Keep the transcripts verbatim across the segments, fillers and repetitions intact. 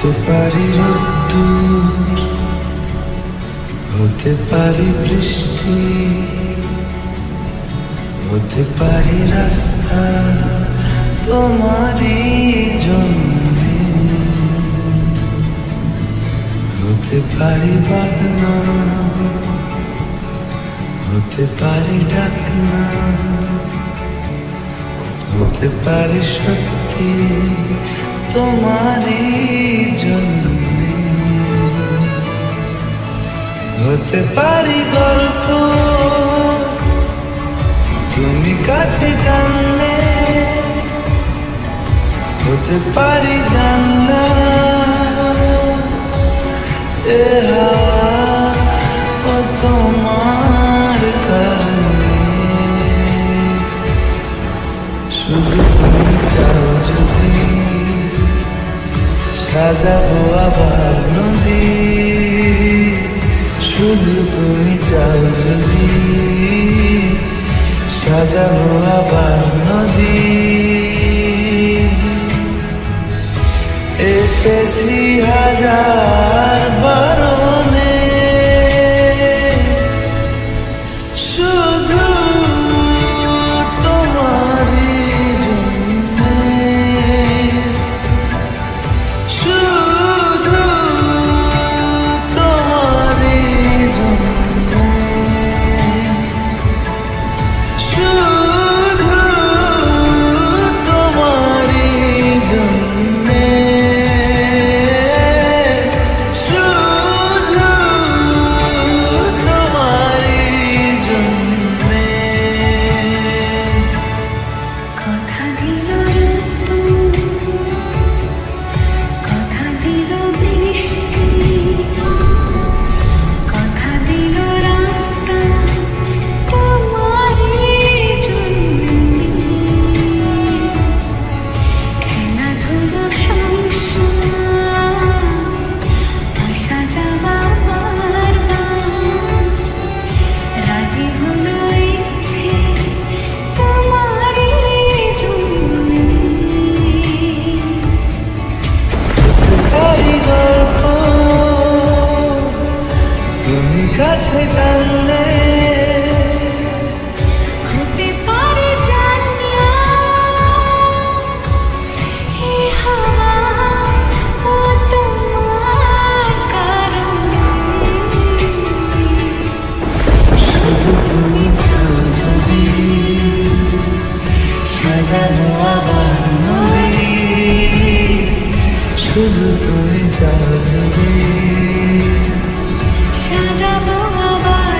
হতে পারি রোদ্দুর, হতে পারি বৃষ্টি, হতে পারি রাস্তা তোমারই জন্যে, হতে পারি বাদনা, হতে পারি ডাকনা, হতে পারি সত্যি তোমারই জন্যে, হতে পারি গল্প তুমি কাছে টানলে, হতে পারি জানলা এ হাওয়া তোমার কারণে, শুধু তুমি চাও যদি সাজাবো আবার নদী, শুধু তুমি চাও যদি সাজাবো আবার নদী, এসেছি হাজার বারণে শুধু তোমারই জন্যে, শুধু তোমারই জন্যে, শুধু তোমারই জন্যে, কাছে টানলে, হতে পারে জানলা এ হাওয়া তোমার কারণে, শুধু তুমি চাও যদি সাজানো আবার নদী, শুধু তুমি চাও যদি সাজাবো আবার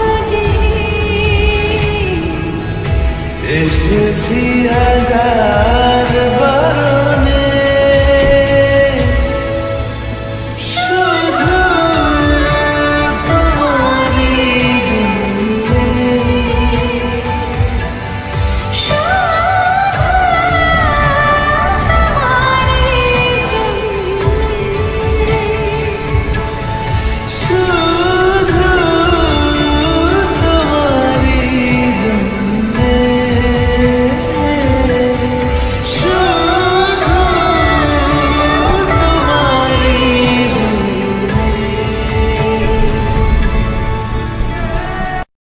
নদী, এসেছি হাজার